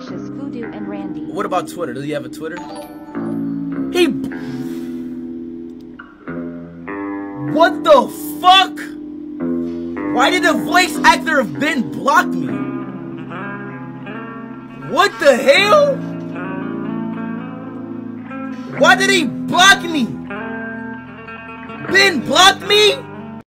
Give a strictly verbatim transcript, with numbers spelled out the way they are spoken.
Delicious, Voodoo, and Randy. What about Twitter? Does he have a Twitter? He... What the fuck? Why did the voice actor of Ben block me? What the hell? Why did he block me? Ben blocked me?